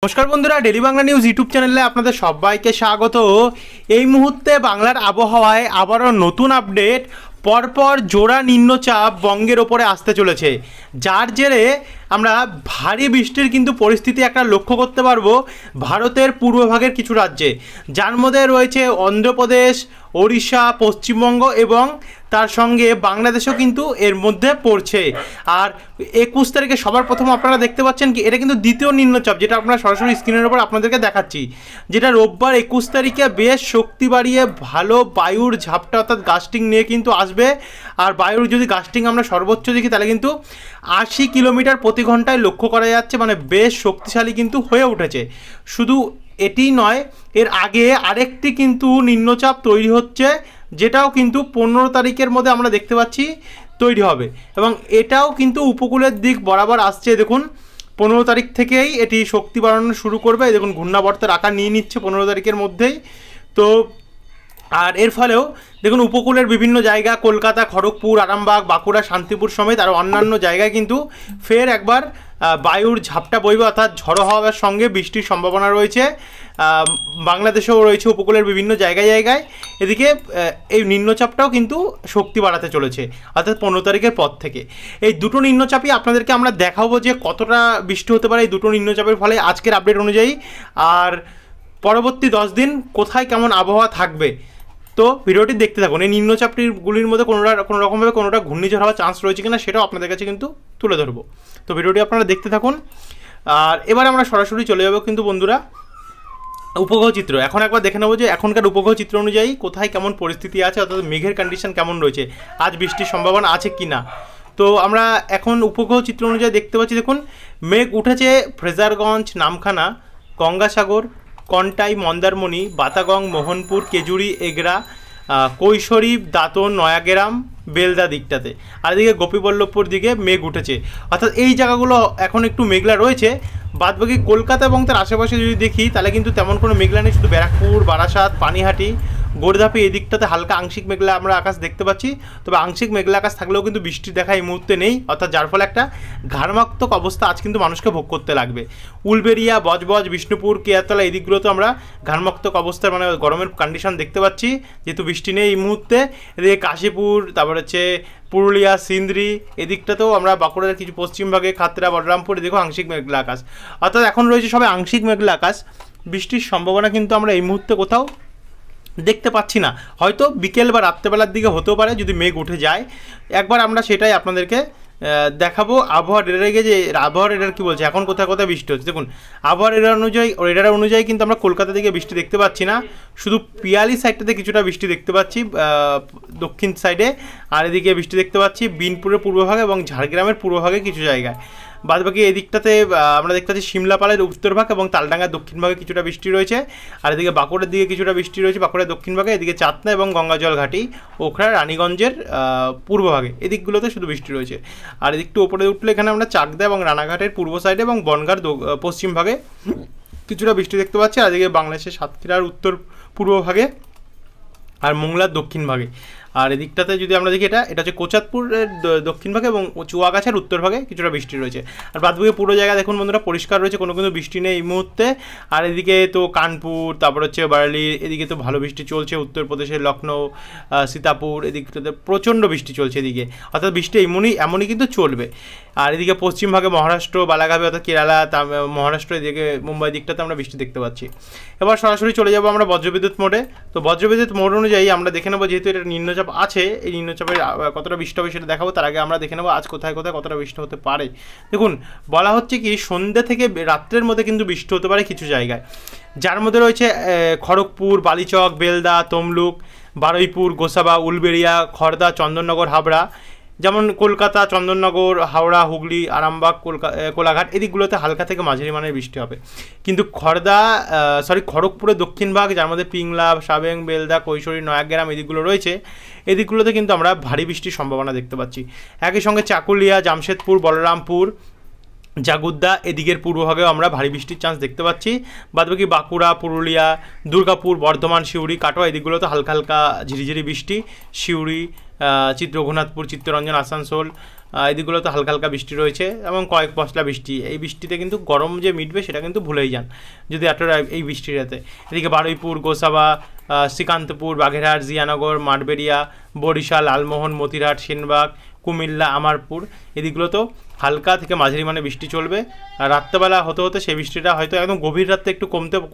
নমস্কার বন্ধুরা, daily Bangla news YouTube চ্যানেলে আপনাদের সবাইকে স্বাগত। এই মুহূর্তে বাংলার আবহাওয়ায় আবারও নতুন আপডেট। পরপর জোড়া নিম্নচাপ বঙ্গের ওপরে আসতে চলেছে, যার জেরে আমরা ভারী বৃষ্টির কিন্তু পরিস্থিতি একটা লক্ষ্য করতে পারবো ভারতের পূর্বভাগের কিছু রাজ্যে, যার মধ্যে রয়েছে অন্ধ্রপ্রদেশ, ওড়িশা, পশ্চিমবঙ্গ এবং তার সঙ্গে বাংলাদেশও কিন্তু এর মধ্যে পড়ছে। আর 21 তারিখে সবার প্রথম আপনারা দেখতে পাচ্ছেন কি, এটা কিন্তু দ্বিতীয় নিম্নচাপ, যেটা আপনারা সরাসরি স্ক্রিনের উপর আপনাদেরকে দেখাচ্ছি, যেটা রোববার 21 তারিখে বেশ শক্তি বাড়িয়ে ভালো বায়ুর ঝাপটা অর্থাৎ গাস্টিং নিয়ে কিন্তু আসবে। আর বায়ুর যদি গাস্টিং আমরা সর্বোচ্চ দেখি তাহলে কিন্তু 80 কিলোমিটার প্রতি ঘন্টায় লক্ষ্য করা যাচ্ছে, মানে বেশ শক্তিশালী কিন্তু হয়ে উঠেছে। শুধু এটি নয়, এর আগে আরেকটি কিন্তু নিম্নচাপ তৈরি হচ্ছে, যেটাও কিন্তু 15 তারিখের মধ্যে আমরা দেখতে পাচ্ছি তৈরি হবে, এবং এটাও কিন্তু উপকূলের দিক বরাবর আসছে। দেখুন 15 তারিখ থেকেই এটি শক্তি বাড়ানো শুরু করবে। দেখুন ঘূর্ণাবর্তের আকার নিয়ে নিচ্ছে 15 তারিখের মধ্যেই। তো আর এর ফলেও দেখুন উপকূলের বিভিন্ন জায়গা, কলকাতা, খড়গপুর, আরামবাগ, বাঁকুড়া, শান্তিপুর সমেত আরও অন্যান্য জায়গায় কিন্তু ফের একবার বায়ুর ঝাপটা বইবে, অর্থাৎ ঝড়ো হওয়ার সঙ্গে বৃষ্টির সম্ভাবনা রয়েছে। বাংলাদেশেও রয়েছে উপকূলের বিভিন্ন জায়গায় জায়গায়। এদিকে এই নিম্নচাপটাও কিন্তু শক্তি বাড়াতে চলেছে, অর্থাৎ 15 তারিখের পর থেকে। এই দুটো নিম্নচাপই আপনাদেরকে আমরা দেখাবো যে কতটা বৃষ্টি হতে পারে এই দুটো নিম্নচাপের ফলে আজকের আপডেট অনুযায়ী, আর পরবর্তী 10 দিন কোথায় কেমন আবহাওয়া থাকবে। তো ভিডিওটি দেখতে থাকুন। এই নিম্নচাপগুলির মধ্যে কোনো রকমভাবে কোনোটা ঘূর্ণিঝড় হওয়ার চান্স রয়েছে কিনা সেটাও আপনাদের কাছে কিন্তু তুলে ধরবো। তো ভিডিওটি আপনারা দেখতে থাকুন। আর এবার আমরা সরাসরি চলে যাবো কিন্তু বন্ধুরা উপগ্রহ চিত্র। এখন একবার দেখে নেবো যে এখনকার উপগ্রহ চিত্র অনুযায়ী কোথায় কেমন পরিস্থিতি আছে, অর্থাৎ মেঘের কন্ডিশন কেমন রয়েছে, আজ বৃষ্টির সম্ভাবনা আছে কি না। তো আমরা এখন উপগ্রহ চিত্র অনুযায়ী দেখতে পাচ্ছি, দেখুন মেঘ উঠেছে ফ্রেজারগঞ্জ, নামখানা, গঙ্গাসাগর, কন্টাই, মন্দারমণি, বাতাগং, মোহনপুর, কেজুরি, এগরা, কৈশোরী, দাঁতন, নয়াগ্রাম, বেলদা দিকটাতে। আর এদিকে গোপীবল্লভপুর দিকে মেঘ উঠেছে, অর্থাৎ এই জায়গাগুলো এখন একটু মেঘলা রয়েছে। বাদবাকি কলকাতা এবং তার আশেপাশে যদি দেখি তাহলে কিন্তু তেমন কোনো মেঘলা নেই, শুধু ব্যারাকপুর, বারাসাত, পানিহাটি, গোরধাপি এই দিকটাতে হালকা আংশিক মেঘলা আমরা আকাশ দেখতে পাচ্ছি। তবে আংশিক মেঘলা আকাশ থাকলেও কিন্তু বৃষ্টির দেখা এই মুহূর্তে নেই, অর্থাৎ যার ফলে একটা ঘাড়মাক্তক অবস্থা আজ কিন্তু মানুষকে ভোগ করতে লাগবে। উলবেড়িয়া, বজবজ, বিষ্ণুপুর, কেয়াতলা এই দিকগুলোতে আমরা ঘাড়মাক্তক অবস্থার মানে গরমের কন্ডিশন দেখতে পাচ্ছি, যেহেতু বৃষ্টি নেই এই মুহূর্তে। এদিকে কাশীপুর, তারপর হচ্ছে পুরুলিয়া, সিন্দ্রি এদিকটাতেও আমরা বাঁকুড়ার কিছু পশ্চিমভাগে, খাতড়া, বলরামপুর এদিকেও আংশিক মেঘলা আকাশ, অর্থাৎ এখন রয়েছে সবাই আংশিক মেঘলা আকাশ। বৃষ্টির সম্ভাবনা কিন্তু আমরা এই মুহূর্তে কোথাও দেখতে পাচ্ছি না। হয়তো বিকেল বা রাত্রেবেলার দিকে হতেও পারে যদি মেঘ উঠে যায়। একবার আমরা সেটাই আপনাদেরকে দেখাবো। আবহাওয়া রেডারে গিয়ে যে আবহাওয়া রেডার কী বলছে এখন কোথায় কোথায় বৃষ্টি হচ্ছে। দেখুন আবহাওয়া রেডার অনুযায়ী কিন্তু আমরা কলকাতা দিকে বৃষ্টি দেখতে পাচ্ছি না, শুধু পিয়ালি সাইডটাতে কিছুটা বৃষ্টি দেখতে পাচ্ছি দক্ষিণ সাইডে, আর এদিকে বৃষ্টি দেখতে পাচ্ছি বিনপুরের পূর্বভাগে এবং ঝাড়গ্রামের পূর্বভাগে কিছু জায়গায়। বাদবাকি এদিকটাতে আমরা দেখতে পাচ্ছি সিমলাপালের উত্তরভাগ এবং তালডাঙ্গার দক্ষিণভাগে কিছুটা বৃষ্টি রয়েছে। আর এদিকে বাঁকুড়ার দিকে কিছুটা বৃষ্টি রয়েছে, বাঁকুড়ার দক্ষিণভাগে, এদিকে চাতনা এবং গঙ্গাজল ঘাটি, ওখরা, রানীগঞ্জের পূর্বভাগে এদিকগুলোতে শুধু বৃষ্টি রয়েছে। আর এদিকটু ওপরে উঠলে এখানে আমরা চাকদা এবং রানাঘাটের পূর্ব সাইডে এবং বনগাঁর পশ্চিমভাগে কিছুটা বৃষ্টি দেখতে পাচ্ছি। আর এদিকে বাংলাদেশের সাতক্ষীরার উত্তর পূর্বভাগে আর মোংলার দক্ষিণভাগে। আর এদিকটাতে যদি আমরা দেখি এটা হচ্ছে কোচাতপুরের দক্ষিণভাগে এবং চুয়াগাছার উত্তরভাগে কিছুটা বৃষ্টি রয়েছে। আর বাদবাকি পুরো জায়গা দেখুন বন্ধুরা পরিষ্কার রয়েছে, কোনো কিন্তু বৃষ্টি নেই এই মুহূর্তে। আর এদিকে তো কানপুর, তারপর হচ্ছে বারেলি, এদিকে তো ভালো বৃষ্টি চলছে। উত্তরপ্রদেশের লখনৌ, সীতাপুর এদিকটাতে প্রচণ্ড বৃষ্টি চলছে এদিকে, অর্থাৎ বৃষ্টি এমনই কিন্তু চলবে। আর এদিকে পশ্চিমভাগে মহারাষ্ট্র, বালাঘাটে অর্থাৎ কেরালা, মহারাষ্ট্র এদিকে মুম্বাই দিকটাতে আমরা বৃষ্টি দেখতে পাচ্ছি। এবার সরাসরি চলে যাবো আমরা বজ্রবিদ্যুৎ মোডে। তো বজ্রবিদ্যুৎ মোড অনুযায়ী আমরা দেখে নেবো, যেহেতু এটা নিম্নচাপ আছে, এই নিম্নচাপের কতটা বৃষ্টি হবে সেটা দেখাবো। তার আগে আমরা দেখে নেবো আজ কোথায় কোথায় কতটা বৃষ্টি হতে পারে। দেখুন বলা হচ্ছে কি সন্ধ্যে থেকে রাত্রের মধ্যে কিন্তু বৃষ্টি হতে পারে কিছু জায়গায়, যার মধ্যে রয়েছে খড়গপুর, বালিচক, বেলদা, তমলুক, বারুইপুর, গোসাবা, উলবেড়িয়া, খড়দা, চন্দননগর, হাবড়া। যেমন কলকাতা, চন্দননগর, হাওড়া, হুগলি, আরামবাগ, কোলাঘাট এদিকগুলোতে হালকা থেকে মাঝারি মানের বৃষ্টি হবে। কিন্তু খড়গপুরের দক্ষিণভাগ, যার মধ্যে পিংলা, সাবেং, বেলদা, কৈশোরী, নয়াগ্রাম এদিকগুলো রয়েছে, এদিকগুলোতে কিন্তু আমরা ভারী বৃষ্টির সম্ভাবনা দেখতে পাচ্ছি। একই সঙ্গে চাকুলিয়া, জামশেদপুর, বলরামপুর, জাগুদ্দা এদিকের পূর্বভাগেও আমরা ভারী বৃষ্টির চান্স দেখতে পাচ্ছি। বাদবাকি বাঁকুড়া, পুরুলিয়া, দুর্গাপুর, বর্ধমান, সিউড়ি, কাটোয়া এদিকগুলোতে হালকা হালকা ঝিরিঝিরি বৃষ্টি। সিউড়ি, রঘুনাথপুর, চিত্তরঞ্জন, আসানসোল, এদিকগুলো তো হালকা হালকা বৃষ্টি রয়েছে এবং কয়েক পশলা বৃষ্টি। এই বৃষ্টিতে কিন্তু গরম যে মিটবে সেটা কিন্তু ভুলেই যান যদি আপনারা এই বৃষ্টির রাতে। এদিকে বারুইপুর, গোসাবা, শ্রীকান্তপুর, বাঘেরহাট, জিয়ানগর, মাঠবেড়িয়া, বরিশাল, লালমোহন, মতিরহাট, সেনবাগ, কুমিল্লা, আমারপুর এদিকগুলো তো হালকা থেকে মাঝারি মানে বৃষ্টি চলবে। আর রাত্রেবেলা হতে হতে সেই বৃষ্টিটা হয়তো একদম গভীর রাতে একটু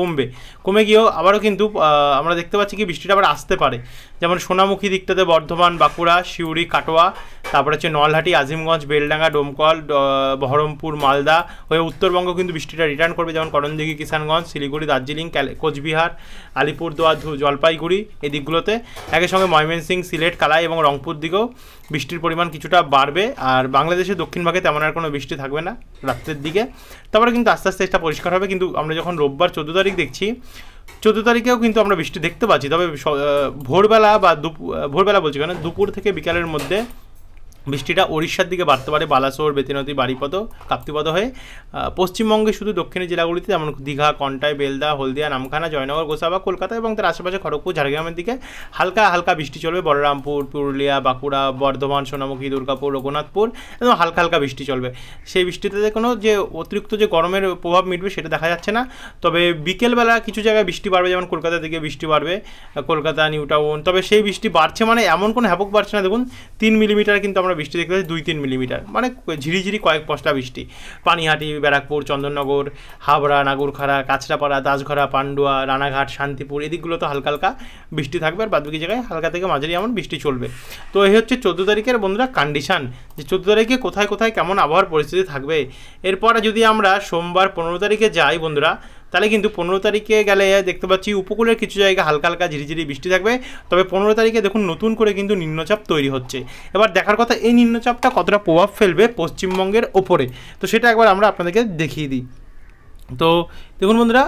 কমে গিয়েও আবারও কিন্তু আমরা দেখতে পাচ্ছি কি বৃষ্টিটা আবার আসতে পারে। যেমন সোনামুখী দিকটাতে বর্ধমান, বাঁকুড়া, সিউড়ি, কাটোয়া, তারপরে হচ্ছে নলহাটি, আজিমগঞ্জ, বেলডাঙ্গা, ডোমকল, বহরমপুর, মালদা হয়ে উত্তরবঙ্গ কিন্তু বৃষ্টিটা রিটার্ন করবে। যেমন করণদিঘি, কিষানগঞ্জ, শিলিগুড়ি, দার্জিলিং, কোচবিহার, আলিপুরদুয়ার, জলপাইগুড়ি এই দিকগুলোতে, একই সঙ্গে ময়মনসিংহ, সিলেট, কালাই এবং রংপুর দিকেও বৃষ্টির পরিমাণ কিছুটা বাড়বে। আর বাংলাদেশের দক্ষিণ ভাগে তেমন আর কোনো বৃষ্টি থাকবে না রাত্রের দিকে। তারপরে কিন্তু আস্তে আস্তে এটা পরিষ্কার হবে। কিন্তু আমরা যখন রোববার 14 তারিখ দেখছি, 14 তারিখেও কিন্তু আমরা বৃষ্টি দেখতে পাচ্ছি। তবে ভোরবেলা বা ভোরবেলা বলছি কেন, দুপুর থেকে বিকালের মধ্যে বৃষ্টিটা ওড়িশার দিকে বাড়তে পারে, বালাসোর, বেতিনদী, বারিপদ, কাপ্তিপদ হয়ে পশ্চিমবঙ্গে শুধু দক্ষিণের জেলাগুলিতে যেমন দীঘা, কন্টাই, বেলদা, হলদিয়া, নামখানা, জয়নগর, গোসাবা, কলকাতা এবং তার আশেপাশে খড়গপুর, ঝাড়গ্রামের দিকে হালকা হালকা বৃষ্টি চলবে। বলরামপুর, পুরুলিয়া, বাঁকুড়া, বর্ধমান, সোনামুখী, দুর্গাপুর, রঘুনাথপুর এবং হালকা হালকা বৃষ্টি চলবে। সেই বৃষ্টিতে কোনো যে অতিরিক্ত যে গরমের প্রভাব মিটবে সেটা দেখা যাচ্ছে না। তবে বিকেলবেলা কিছু জায়গায় বৃষ্টি বাড়বে, যেমন কলকাতা দিকে বৃষ্টি বাড়বে, কলকাতা, নিউ টাউন। তবে সেই বৃষ্টি বাড়ছে মানে এমন কোনো হ্যাপক বাড়ছে না। দেখুন 3 মিলিমিটার কিন্তু আমরা বৃষ্টি দেখতে পাচ্ছি, 2-3 মিলিমিটার মানে ঝিরিঝিরি কয়েক পশলা বৃষ্টি। পানিহাটি, ব্যারাকপুর, চন্দননগর, হাবড়া, নাগরখাড়া, কাঁচরাপাড়া, দাসঘরা, পান্ডুয়া, রানাঘাট, শান্তিপুর এদিকগুলো তো হালকা হালকা বৃষ্টি থাকবে। আর বাদবাকি জায়গায় হালকা থেকে মাঝারি এমন বৃষ্টি চলবে। তো এই হচ্ছে 14 তারিখের বন্ধুরা কন্ডিশন, যে 14 তারিখে কোথায় কোথায় কেমন আবহাওয়ার পরিস্থিতি থাকবে। এরপরে যদি আমরা সোমবার 15 তারিখে যাই বন্ধুরা, তাহলে কিন্তু 15 তারিখে গেলে দেখতে পাচ্ছি উপকূলের কিছু জায়গায় হালকা হালকা ঝিরিঝিরি বৃষ্টি থাকবে। তবে 15 তারিখে দেখুন নতুন করে কিন্তু নিম্নচাপ তৈরি হচ্ছে। এবার দেখার কথা এই নিম্নচাপটা কতটা প্রভাব ফেলবে পশ্চিমবঙ্গের ওপরে, তো সেটা একবার আমরা আপনাদেরকে দেখিয়ে দিই। তো দেখুন বন্ধুরা,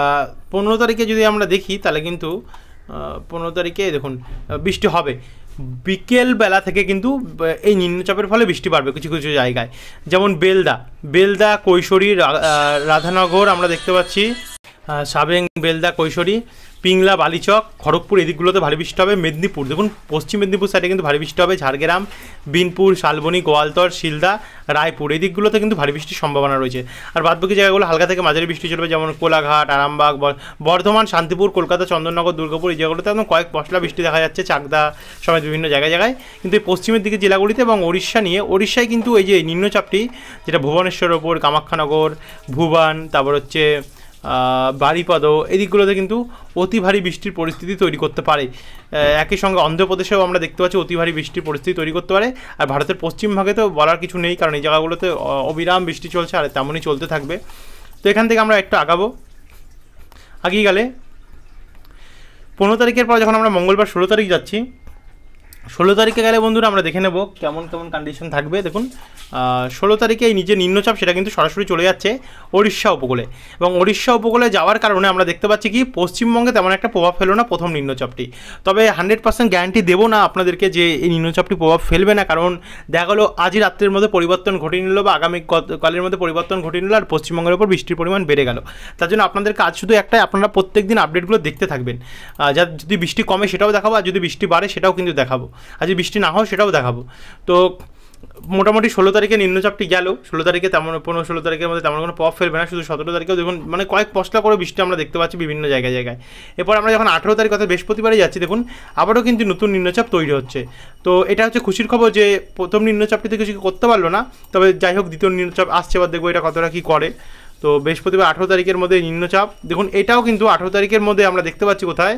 15 তারিখে যদি আমরা দেখি তাহলে কিন্তু 15 তারিখে দেখুন বৃষ্টি হবে। বিকেলবেলা থেকে কিন্তু এই নিম্নচাপের ফলে বৃষ্টি বাড়বে কিছু কিছু জায়গায়, যেমন বেলদা, কৈশোরী, রাধানগর আমরা দেখতে পাচ্ছি, সাবেং, বেলদা, কৈশোরী, পিংলা, বালিচক, খড়গপুর এদিকগুলোতে ভারী বৃষ্টি হবে। মেদিনীপুর দেখুন, পশ্চিম মেদিনীপুর সাইডে কিন্তু ভারী বৃষ্টি হবে। ঝাড়গ্রাম, বিনপুর, শালবনী, গোয়ালতর, শিলদা, রায়পুর এই দিকগুলোতে কিন্তু ভারী বৃষ্টির সম্ভাবনা রয়েছে। আর বাদবাকি জায়গাগুলো হালকা থেকে মাঝারি বৃষ্টি চলবে, যেমন কোলাঘাট, আরামবাগ, বর্ধমান, শান্তিপুর, কলকাতা, চন্দননগর, দুর্গাপুর এই জায়গাগুলোতে একদম কয়েক পশলা বৃষ্টি দেখা যাচ্ছে, চাকদা সমেত বিভিন্ন জায়গায়। কিন্তু এই পশ্চিমের দিকে জেলাগুলিতে এবং ওড়িশায় কিন্তু এই যে নিম্নচাপটি যেটা ভুবনেশ্বরের ওপর, কামাখ্যানগর, ভুবান, তারপর হচ্ছে বারিপদ এই দিকগুলোতে কিন্তু অতি ভারী বৃষ্টির পরিস্থিতি তৈরি করতে পারে। একই সঙ্গে অন্ধ্রপ্রদেশেও আমরা দেখতে পাচ্ছি অতি ভারী বৃষ্টির পরিস্থিতি তৈরি করতে পারে। আর ভারতের পশ্চিম ভাগে তো বলার কিছু নেই, কারণ এই জায়গাগুলোতে অবিরাম বৃষ্টি চলছে আর তেমনই চলতে থাকবে। তো এখান থেকে আমরা একটু আগিয়ে গেলে 15 তারিখের পর যখন আমরা মঙ্গলবার 16 তারিখ যাচ্ছি, 16 তারিখে গেলে বন্ধুরা আমরা দেখে নেব কেমন কন্ডিশন থাকবে। দেখুন 16 তারিখে এই নিজে নিম্নচাপ সেটা কিন্তু সরাসরি চলে যাচ্ছে ওড়িশা উপকূলে, এবং ওড়িশা উপকূলে যাওয়ার কারণে আমরা দেখতে পাচ্ছি কি পশ্চিমবঙ্গে তেমন একটা প্রভাব ফেলো না প্রথম নিম্নচাপটি। তবে 100% গ্যারান্টি দেবো না আপনাদেরকে যে এই নিম্নচাপটি প্রভাব ফেলবে না, কারণ দেখা গেলো আজই রাত্রের মধ্যে পরিবর্তন ঘটিয়ে নিল বা আগামী কালের মধ্যে পরিবর্তন ঘটিয়ে নিল আর পশ্চিমবঙ্গের উপর বৃষ্টির পরিমাণ বেড়ে গেল। তার জন্য আপনাদের কাজ শুধু একটাই, আপনারা প্রত্যেক দিন আপডেটগুলো দেখতে থাকবেন। যদি বৃষ্টি কমে সেটাও দেখাবো, আর যদি বৃষ্টি বাড়ে সেটাও কিন্তু দেখাবো, আর যদি বৃষ্টি না হয় সেটাও দেখাবো। তো মোটামুটি 16 তারিখে নিম্নচাপটি গেল, 16 তারিখে তেমন 15-16 তারিখের মধ্যে তেমন কোনো প্রভাব ফেলবে না। শুধু 17 তারিখেও দেখুন মানে কয়েক পশলা করে বৃষ্টি আমরা দেখতে পাচ্ছি বিভিন্ন জায়গায়। এরপর আমরা যখন 18 তারিখ অর্থাৎ বৃহস্পতিবারে যাচ্ছি, দেখুন আবারও কিন্তু নতুন নিম্নচাপ তৈরি হচ্ছে। তো এটা হচ্ছে খুশির খবর যে প্রথম নিম্নচাপটিতে কিছু করতে পারলো না, তবে যাই হোক দ্বিতীয় নিম্নচাপ আসছে, এবার দেখবো এটা কতটা কী করে। তো বৃহস্পতিবার 18 তারিখের মধ্যে নিম্নচাপ দেখুন, এটাও কিন্তু 18 তারিখের মধ্যে আমরা দেখতে পাচ্ছি কোথায়,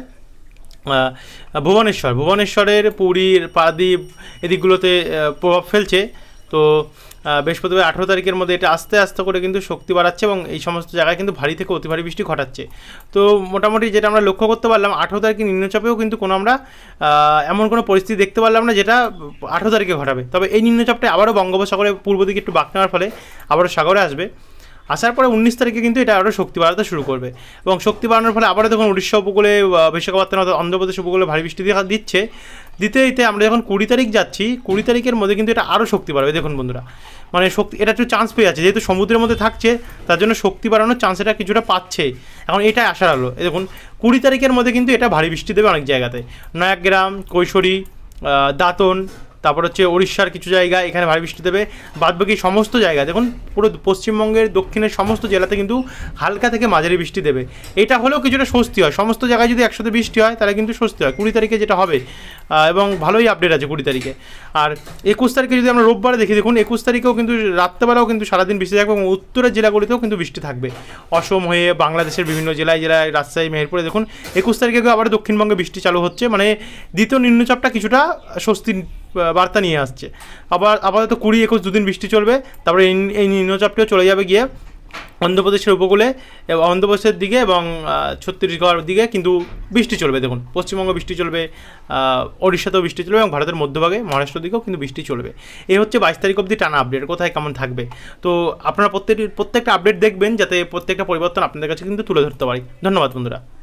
ভুবনেশ্বরের পুরীর পারাদ্বীপ এদিকগুলোতে প্রভাব ফেলছে। তো বৃহস্পতিবার 18 তারিখের মধ্যে এটা আস্তে আস্তে করে কিন্তু শক্তি বাড়াচ্ছে এবং এই সমস্ত জায়গায় কিন্তু ভারী থেকে অতি ভারী বৃষ্টি ঘটাচ্ছে। তো মোটামুটি যেটা আমরা লক্ষ্য করতে পারলাম 18 তারিখে নিম্নচাপেও কিন্তু কোনো আমরা এমন কোনো পরিস্থিতি দেখতে পারলাম না যেটা 18 তারিখে ঘটাবে। তবে এই নিম্নচাপটা আবারও বঙ্গোপসাগরের পূর্ব দিকে একটু বাঁক নেওয়ার ফলে আবারও সাগরে আসবে। আসার পরে 19 তারিখে কিন্তু এটা আরও শক্তি বাড়াতে শুরু করবে, এবং শক্তি বাড়ানোর ফলে আবারও দেখুন উড়িষ্যা উপকূলে, বিশাখাপত্তনম অন্ধ্রপ্রদেশ উপকূলে ভারী বৃষ্টি দিতে আমরা যখন 20 তারিখ যাচ্ছি, 20 তারিখের মধ্যে কিন্তু এটা আরও শক্তি বাড়বে। দেখুন বন্ধুরা, মানে শক্তি এটা একটু চান্স পেয়ে যাচ্ছে, যেহেতু সমুদ্রের মধ্যে থাকছে তার জন্য শক্তি বাড়ানোর চান্স এটা কিছুটা পাচ্ছে। এখন এটাই আশার আলো। দেখুন 20 তারিখের মধ্যে কিন্তু এটা ভারী বৃষ্টি দেবে অনেক জায়গাতে, নয়াগ্রাম, কৈশোরী, দাঁতন, তারপর হচ্ছে উড়িষ্যার কিছু জায়গায় এখানে ভারী বৃষ্টি দেবে। বাদবাকি সমস্ত জায়গা দেখুন পুরো পশ্চিমবঙ্গের দক্ষিণের সমস্ত জেলাতে কিন্তু হালকা থেকে মাঝারি বৃষ্টি দেবে। এটা হলেও কিছুটা স্বস্তি হয়, সমস্ত জায়গায় যদি একসাথে বৃষ্টি হয় তাহলে কিন্তু স্বস্তি হয় 20 তারিখে যেটা হবে। এবং ভালোই আপডেট আছে 20 তারিখে। আর 21 তারিখে যদি আমরা রোববারে দেখি, দেখুন 21 তারিখেও কিন্তু রাত্রেবেলাও কিন্তু সারাদিন বৃষ্টি থাকবে এবং উত্তরের জেলাগুলিতেও কিন্তু বৃষ্টি থাকবে। অসম হয়ে বাংলাদেশের বিভিন্ন জেলায় রাজশাহী, মেহেরপুরে দেখুন 21 তারিখে আবার দক্ষিণবঙ্গে বৃষ্টি চালু হচ্ছে, মানে দ্বিতীয় নিম্নচাপটা কিছুটা স্বস্তির বার্তা নিয়ে আসছে। আপাতত 20-21 দুদিন বৃষ্টি চলবে, তারপরে এই নিম্নচাপটিও চলে যাবে গিয়ে অন্ধ্রপ্রদেশের উপকূলে, অন্ধ্রপ্রদেশের দিকে এবং ছত্তিশগড়ের দিকে কিন্তু বৃষ্টি চলবে। দেখুন পশ্চিমবঙ্গ বৃষ্টি চলবে, ওড়িশাতেও বৃষ্টি চলবে এবং ভারতের মধ্যভাগে মহারাষ্ট্র দিকেও কিন্তু বৃষ্টি চলবে। এই হচ্ছে 22 তারিখ অবধি টানা আপডেট, কোথায় কেমন থাকবে। তো আপনারা প্রত্যেকটা আপডেট দেখবেন যাতে প্রত্যেকটা পরিবর্তন আপনাদের কাছে কিন্তু তুলে ধরতে পারি। ধন্যবাদ বন্ধুরা।